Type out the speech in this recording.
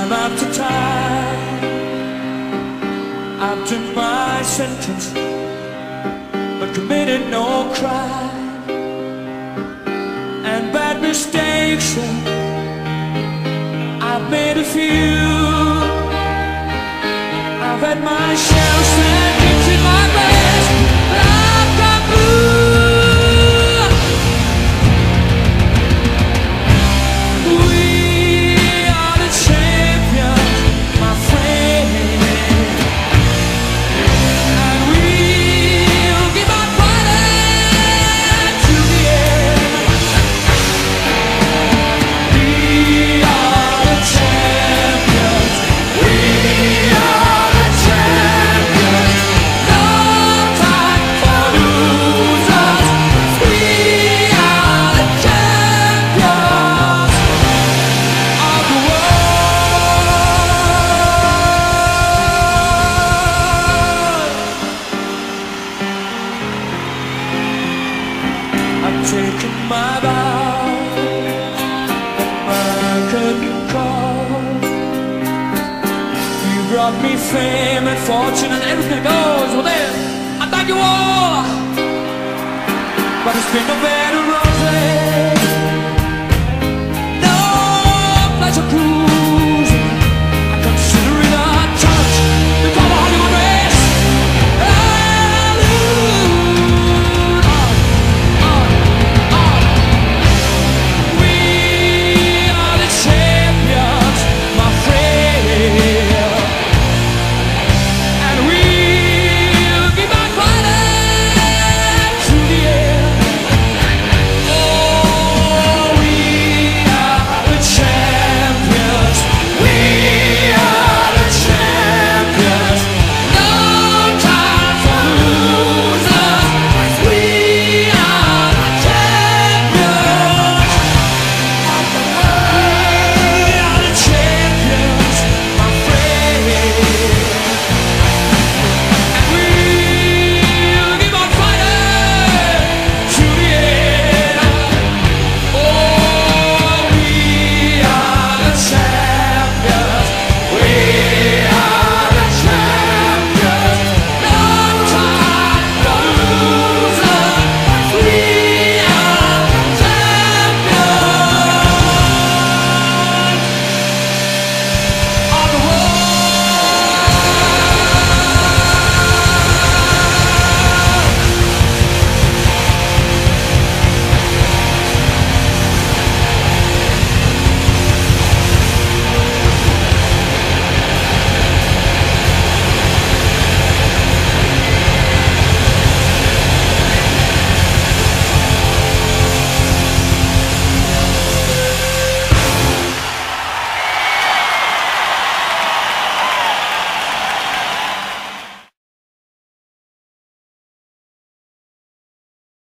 Time after time, I've done my sentence, but committed no crime. And bad mistakes, I've made a few. I've had my share of seconds in my best, but I've got blue. Taken my vow, my curtain call. You brought me fame and fortune and everything goes. Well then, I thank you all, but it's been no bed of roses.